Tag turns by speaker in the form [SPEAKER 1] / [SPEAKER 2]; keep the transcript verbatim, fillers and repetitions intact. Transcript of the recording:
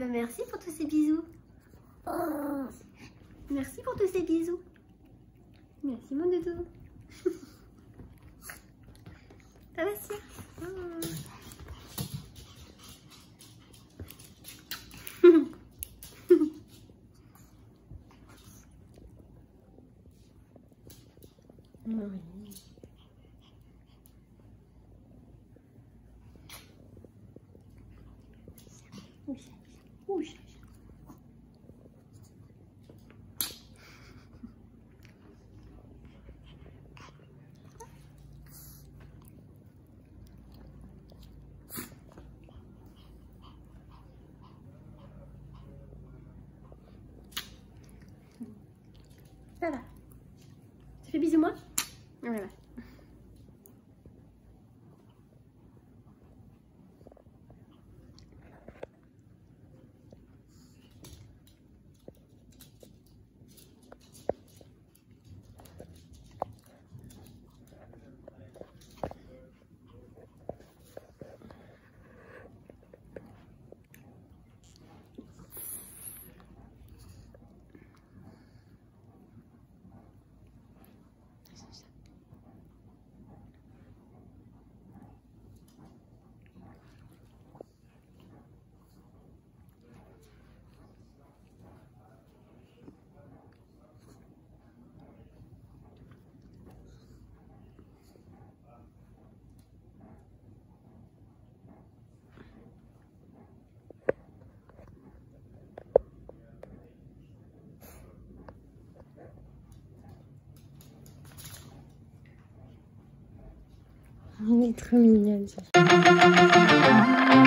[SPEAKER 1] ben merci pour tous ces bisous. Merci pour tous ces bisous. Merci mon doudou. Ça va, Sia? Oui. Ouch, ouch. Ça va. Tu fais bisous moi? Voilà. Il est trop mignonne.